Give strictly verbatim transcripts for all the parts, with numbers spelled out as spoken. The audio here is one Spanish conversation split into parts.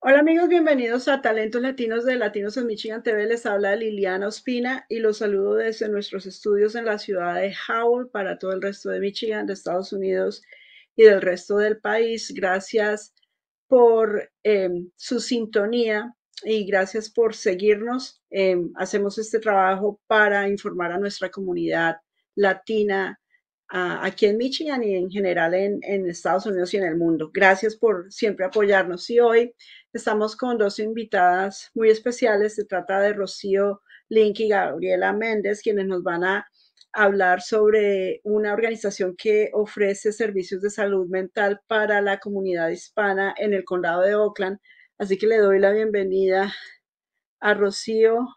Hola amigos, bienvenidos a Talentos Latinos de Latinos en Michigan T V. Les habla Liliana Ospina y los saludo desde nuestros estudios en la ciudad de Howell para todo el resto de Michigan, de Estados Unidos y del resto del país. Gracias por eh, su sintonía y gracias por seguirnos. Eh, hacemos este trabajo para informar a nuestra comunidad latina uh, aquí en Michigan y en general en, en Estados Unidos y en el mundo. Gracias por siempre apoyarnos. Y hoy estamos con dos invitadas muy especiales. Se trata de Rocío Link y Gabriela Méndez, quienes nos van a hablar sobre una organización que ofrece servicios de salud mental para la comunidad hispana en el condado de Oakland. Así que le doy la bienvenida a Rocío,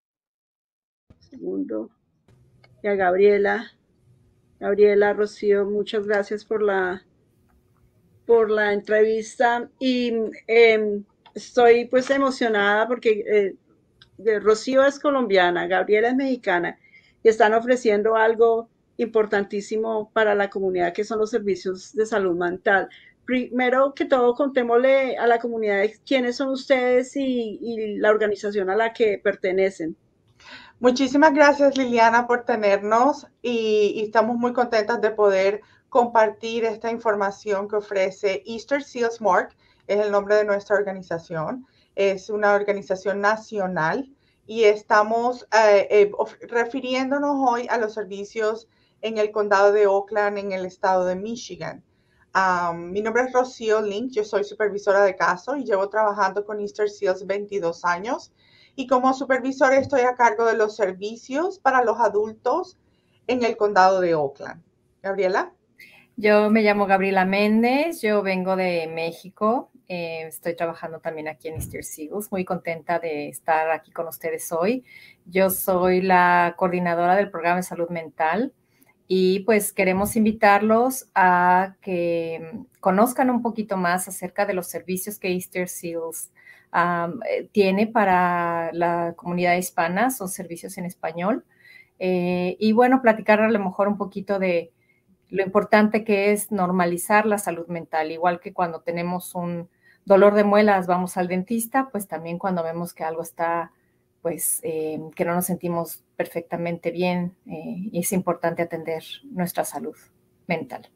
segundo, y a Gabriela. Gabriela, Rocío, muchas gracias por la, por la entrevista y eh, estoy pues emocionada porque eh, de Rocío es colombiana, Gabriela es mexicana y están ofreciendo algo importantísimo para la comunidad que son los servicios de salud mental. Primero que todo, contémosle a la comunidad quiénes son ustedes y, y la organización a la que pertenecen. Muchísimas gracias, Liliana, por tenernos y, y estamos muy contentas de poder compartir esta información que ofrece Easter Seals Mark, es el nombre de nuestra organización. Es una organización nacional y estamos eh, eh, refiriéndonos hoy a los servicios en el condado de Oakland, en el estado de Michigan. Um, mi nombre es Rocío Link, yo soy supervisora de caso y llevo trabajando con Easter Seals veintidós años. Y como supervisor estoy a cargo de los servicios para los adultos en el condado de Oakland. Gabriela. Yo me llamo Gabriela Méndez, yo vengo de México, eh, estoy trabajando también aquí en Easter Seals, muy contenta de estar aquí con ustedes hoy. Yo soy la coordinadora del programa de salud mental y pues queremos invitarlos a que conozcan un poquito más acerca de los servicios que Easter Seals um, tiene para la comunidad hispana, son servicios en español. Eh, y bueno, platicar a lo mejor un poquito de lo importante que es normalizar la salud mental, igual que cuando tenemos un dolor de muelas vamos al dentista, pues también cuando vemos que algo está, pues eh, que no nos sentimos perfectamente bien, eh, y es importante atender nuestra salud mental.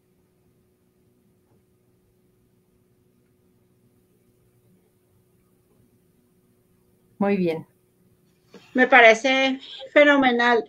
Muy bien. Me parece fenomenal.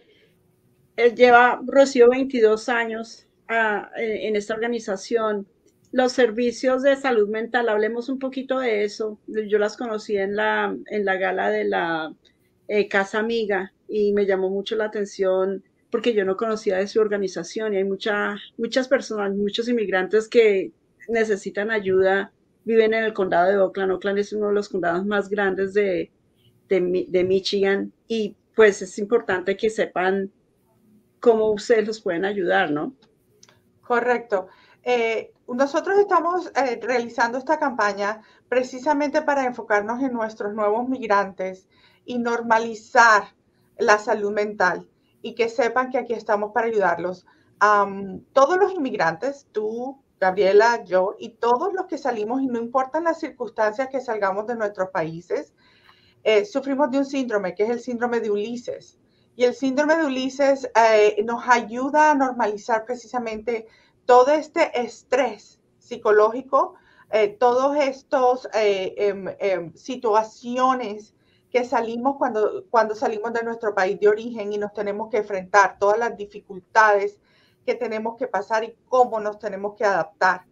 Él lleva, Rocío, veintidós años uh, en, en esta organización. Los servicios de salud mental, hablemos un poquito de eso. Yo las conocí en la, en la gala de la eh, Casa Amiga y me llamó mucho la atención porque yo no conocía de su organización y hay mucha, muchas personas, muchos inmigrantes que necesitan ayuda, viven en el condado de Oakland. Oakland es uno de los condados más grandes de, de, de Michigan y pues es importante que sepan cómo ustedes los pueden ayudar, ¿no? Correcto. Eh, nosotros estamos eh, realizando esta campaña precisamente para enfocarnos en nuestros nuevos migrantes y normalizar la salud mental y que sepan que aquí estamos para ayudarlos. Um, todos los inmigrantes, tú, Gabriela, yo y todos los que salimos, y no importan las circunstancias que salgamos de nuestros países, eh, sufrimos de un síndrome que es el síndrome de Ulises. Y el síndrome de Ulises eh, nos ayuda a normalizar precisamente todo este estrés psicológico, eh, todos estos eh, eh, eh, situaciones que salimos cuando, cuando salimos de nuestro país de origen y nos tenemos que enfrentar, todas las dificultades que tenemos que pasar y cómo nos tenemos que adaptar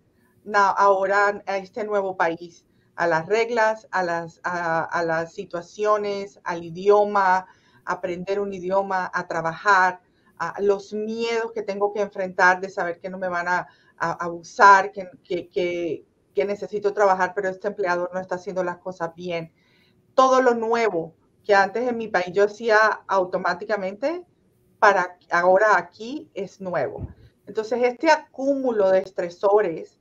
ahora a este nuevo país, a las reglas, a las, a, a las situaciones, al idioma, aprender un idioma, a trabajar, a los miedos que tengo que enfrentar de saber que no me van a, a abusar, que, que, que, que necesito trabajar, pero este empleador no está haciendo las cosas bien. Todo lo nuevo que antes en mi país yo hacía automáticamente, para ahora aquí es nuevo. Entonces, este acúmulo de estresores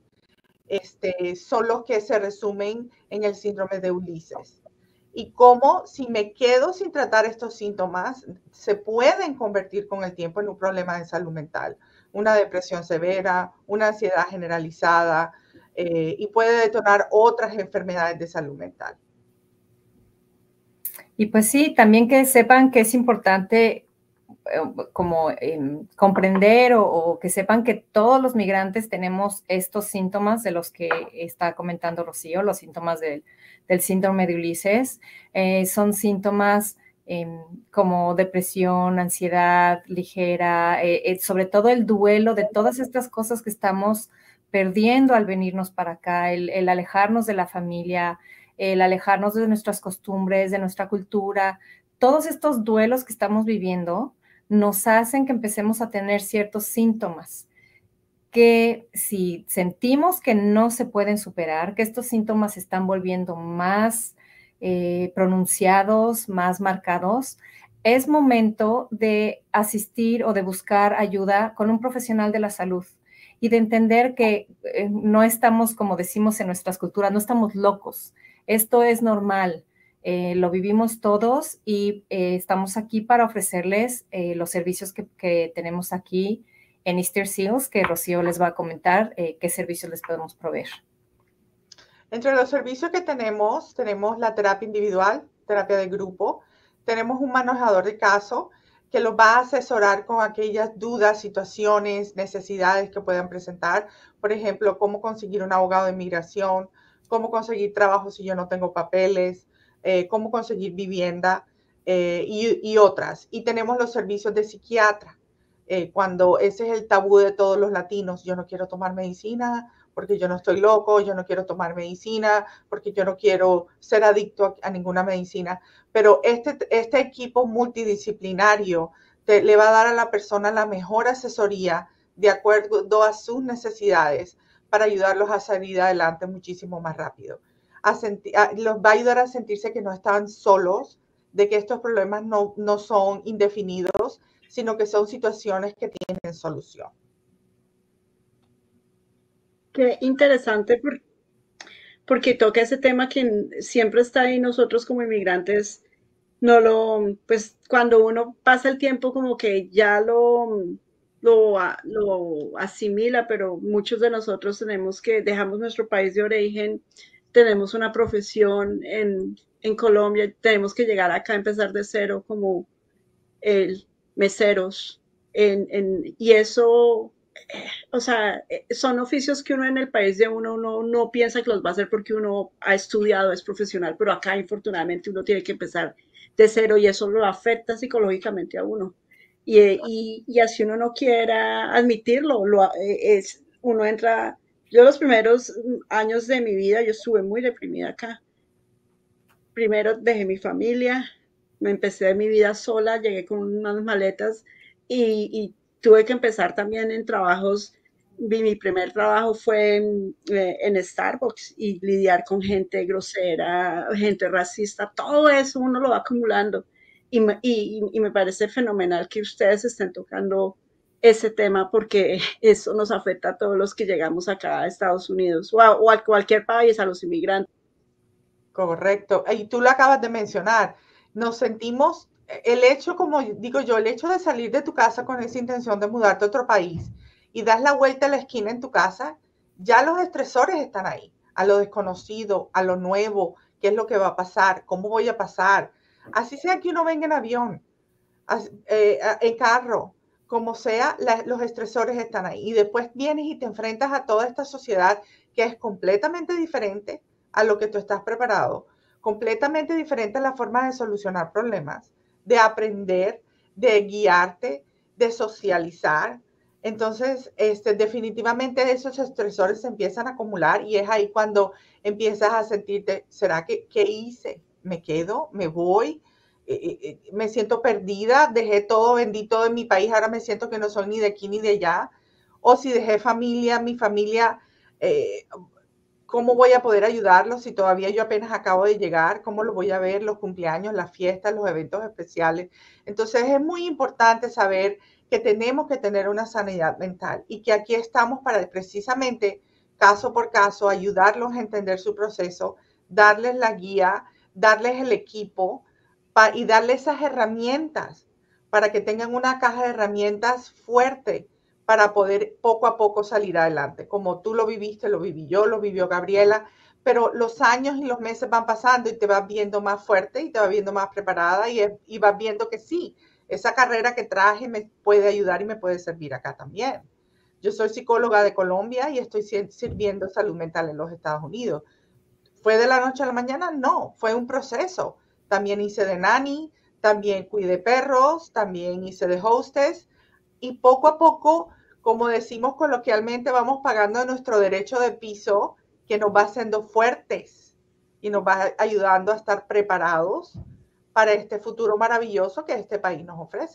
este, son los que se resumen en el síndrome de Ulises. Y cómo si me quedo sin tratar estos síntomas, se pueden convertir con el tiempo en un problema de salud mental, una depresión severa, una ansiedad generalizada, eh, y puede detonar otras enfermedades de salud mental. Y pues sí, también que sepan que es importante como eh, comprender o, o que sepan que todos los migrantes tenemos estos síntomas de los que está comentando Rocío, los síntomas del, del síndrome de Ulises. Eh, son síntomas eh, como depresión, ansiedad ligera, eh, eh, sobre todo el duelo de todas estas cosas que estamos perdiendo al venirnos para acá, el, el alejarnos de la familia, el alejarnos de nuestras costumbres, de nuestra cultura, todos estos duelos que estamos viviendo nos hacen que empecemos a tener ciertos síntomas que si sentimos que no se pueden superar, que estos síntomas se están volviendo más eh, pronunciados, más marcados, es momento de asistir o de buscar ayuda con un profesional de la salud y de entender que eh, no estamos, como decimos en nuestras culturas, no estamos locos. Esto es normal. Eh, lo vivimos todos y eh, estamos aquí para ofrecerles eh, los servicios que, que tenemos aquí en Easter Seals, que Rocío les va a comentar eh, qué servicios les podemos proveer. Entre los servicios que tenemos, tenemos la terapia individual, terapia de grupo, tenemos un manejador de caso que los va a asesorar con aquellas dudas, situaciones, necesidades que puedan presentar. Por ejemplo, cómo conseguir un abogado de inmigración, cómo conseguir trabajo si yo no tengo papeles, eh, cómo conseguir vivienda eh, y, y otras. Y tenemos los servicios de psiquiatra, eh, cuando ese es el tabú de todos los latinos. Yo no quiero tomar medicina porque yo no estoy loco, yo no quiero tomar medicina porque yo no quiero ser adicto a, a ninguna medicina. Pero este, este equipo multidisciplinario te, le va a dar a la persona la mejor asesoría de acuerdo a sus necesidades para ayudarlos a salir adelante muchísimo más rápido. A senti- a, los va a ayudar a sentirse que no están solos, de que estos problemas no, no son indefinidos, sino que son situaciones que tienen solución. Qué interesante por, porque toca ese tema que siempre está ahí nosotros como inmigrantes, no lo, pues cuando uno pasa el tiempo como que ya lo, lo, lo asimila, pero muchos de nosotros tenemos que, dejamos nuestro país de origen, tenemos una profesión en, en Colombia, tenemos que llegar acá a empezar de cero como el meseros, en, en, y eso, eh, o sea, son oficios que uno en el país de uno, uno no piensa que los va a hacer porque uno ha estudiado, es profesional, pero acá infortunadamente uno tiene que empezar de cero y eso lo afecta psicológicamente a uno. Y, y, y así uno no quiera admitirlo, lo, es, uno entra, yo los primeros años de mi vida, yo estuve muy deprimida acá. Primero dejé mi familia, me empecé mi vida sola, llegué con unas maletas y, y tuve que empezar también en trabajos. Mi, mi primer trabajo fue en, eh, en Starbucks y lidiar con gente grosera, gente racista, todo eso uno lo va acumulando. Y me, y, y me parece fenomenal que ustedes estén tocando ese tema porque eso nos afecta a todos los que llegamos acá a Estados Unidos o a, o a cualquier país, a los inmigrantes. Correcto. Y tú lo acabas de mencionar. Nos sentimos, el hecho, como digo yo, el hecho de salir de tu casa con esa intención de mudarte a otro país y das la vuelta a la esquina en tu casa, ya los estresores están ahí, a lo desconocido, a lo nuevo, qué es lo que va a pasar, cómo voy a pasar. Así sea que uno venga en avión, eh, en carro, como sea, la, los estresores están ahí. Y después vienes y te enfrentas a toda esta sociedad que es completamente diferente a lo que tú estás preparado, completamente diferente a la forma de solucionar problemas, de aprender, de guiarte, de socializar. Entonces, este, definitivamente esos estresores se empiezan a acumular y es ahí cuando empiezas a sentirte, ¿será que qué hice? ¿Me quedo? ¿Me voy? Eh, eh, me siento perdida, dejé todo, vendí todo en mi país, ahora me siento que no soy ni de aquí ni de allá. O si dejé familia, mi familia, eh, ¿cómo voy a poder ayudarlos si todavía yo apenas acabo de llegar? ¿Cómo lo voy a ver? Los cumpleaños, las fiestas, los eventos especiales. Entonces es muy importante saber que tenemos que tener una sanidad mental y que aquí estamos para precisamente, caso por caso, ayudarlos a entender su proceso, darles la guía, darles el equipo pa, y darles esas herramientas para que tengan una caja de herramientas fuerte para poder poco a poco salir adelante. Como tú lo viviste, lo viví yo, lo vivió Gabriela, pero los años y los meses van pasando y te vas viendo más fuerte y te vas viendo más preparada y, y vas viendo que sí, esa carrera que traje me puede ayudar y me puede servir acá también. Yo soy psicóloga de Colombia y estoy sirviendo salud mental en los Estados Unidos. ¿Fue de la noche a la mañana? No, fue un proceso. También hice de nanny, también cuidé perros, también hice de hostess y poco a poco, como decimos coloquialmente, vamos pagando nuestro derecho de piso que nos va haciendo fuertes y nos va ayudando a estar preparados para este futuro maravilloso que este país nos ofrece.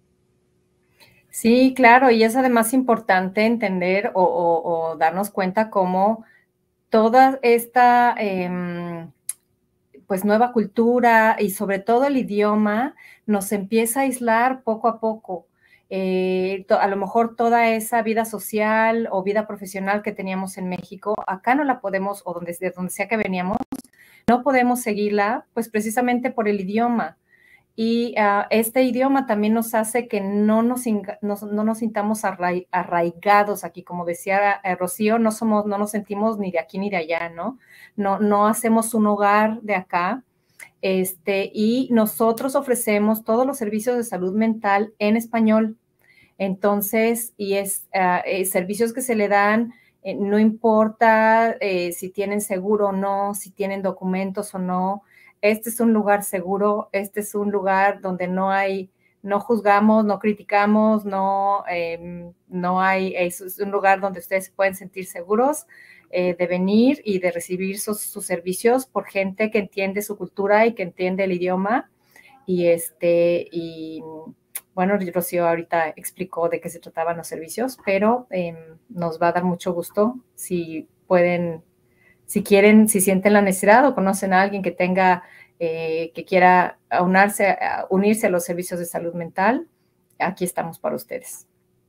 Sí, claro, y es además importante entender o, o, o darnos cuenta cómo toda esta eh, pues nueva cultura y sobre todo el idioma nos empieza a aislar poco a poco. Eh, a lo mejor toda esa vida social o vida profesional que teníamos en México, acá no la podemos, o donde, de donde sea que veníamos, no podemos seguirla, pues precisamente por el idioma. Y uh, este idioma también nos hace que no nos, nos, no nos sintamos arra arraigados aquí, como decía eh, Rocío, no, somos, no nos sentimos ni de aquí ni de allá, ¿no? No, no hacemos un hogar de acá, este, y nosotros ofrecemos todos los servicios de salud mental en español. Entonces, y es uh, eh, servicios que se le dan, eh, no importa eh, si tienen seguro o no, si tienen documentos o no. Este es un lugar seguro, este es un lugar donde no hay, no juzgamos, no criticamos, no, eh, no hay, es un lugar donde ustedes pueden sentir seguros eh, de venir y de recibir sus, sus servicios por gente que entiende su cultura y que entiende el idioma. Y este, y bueno, Rocío ahorita explicó de qué se trataban los servicios, pero eh, nos va a dar mucho gusto si pueden, si quieren, si sienten la necesidad o conocen a alguien que tenga, eh, que quiera unarse, a unirse a los servicios de salud mental, aquí estamos para ustedes.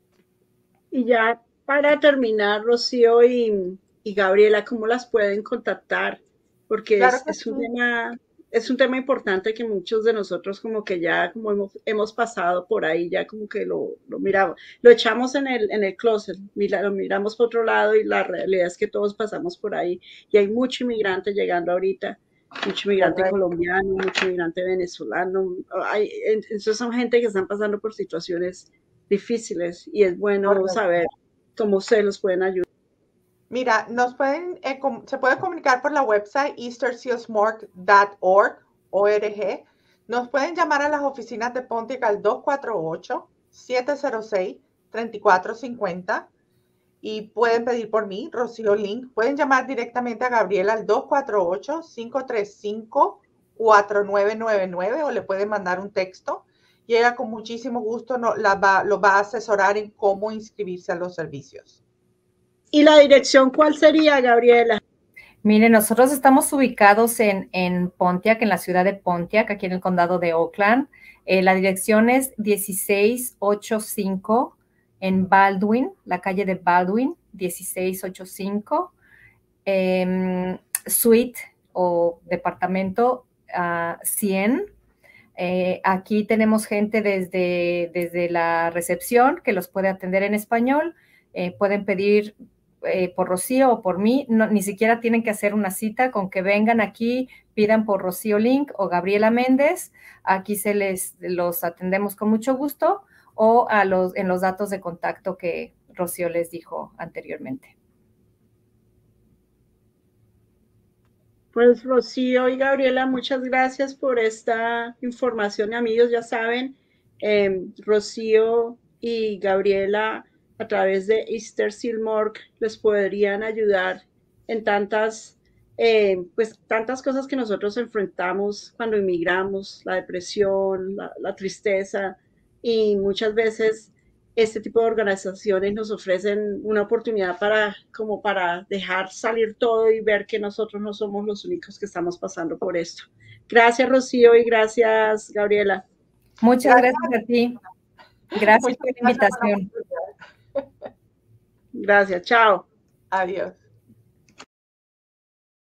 Y ya para terminar, Rocío y, y Gabriela, ¿cómo las pueden contactar? Porque Claro es, que es sí. un tema, es un tema importante que muchos de nosotros como que ya como hemos, hemos pasado por ahí, ya como que lo, lo miramos, lo echamos en el, en el closet, mira, lo miramos por otro lado y la realidad es que todos pasamos por ahí y hay mucho inmigrante llegando ahorita, mucho inmigrante Correcto. colombiano, mucho inmigrante venezolano, hay, entonces son gente que están pasando por situaciones difíciles y es bueno Correcto. saber cómo se los pueden ayudar. Mira, nos pueden, eh, se puede comunicar por la website easter seals morgue punto org, O R G. Nos pueden llamar a las oficinas de Pontiac al dos cuatro ocho, siete cero seis, tres cuatro cinco cero y pueden pedir por mí, Rocío Link. Pueden llamar directamente a Gabriela al dos cuatro ocho, cinco tres cinco, cuatro nueve nueve nueve o le pueden mandar un texto y ella con muchísimo gusto no, la va, lo va a asesorar en cómo inscribirse a los servicios. ¿Y la dirección cuál sería, Gabriela? Mire, nosotros estamos ubicados en, en Pontiac, en la ciudad de Pontiac, aquí en el condado de Oakland. Eh, la dirección es dieciséis ochenta y cinco en Baldwin, la calle de Baldwin, dieciséis ochenta y cinco. Eh, suite o departamento uh, cien. Eh, aquí tenemos gente desde, desde la recepción que los puede atender en español. Eh, pueden pedir eh, por Rocío o por mí, no, ni siquiera tienen que hacer una cita, con que vengan aquí, pidan por Rocío Link o Gabriela Méndez, aquí se les los atendemos con mucho gusto, o a los, en los datos de contacto que Rocío les dijo anteriormente. Pues Rocío y Gabriela, muchas gracias por esta información, amigos, ya saben, eh, Rocío y Gabriela a través de Easter Seal Morgue les podrían ayudar en tantas, eh, pues tantas cosas que nosotros enfrentamos cuando inmigramos, la depresión, la, la tristeza y muchas veces este tipo de organizaciones nos ofrecen una oportunidad para, como para dejar salir todo y ver que nosotros no somos los únicos que estamos pasando por esto. Gracias, Rocío, y gracias, Gabriela. Muchas gracias, gracias a ti. Gracias Muchas por la invitación. Gracias, chao. Adiós.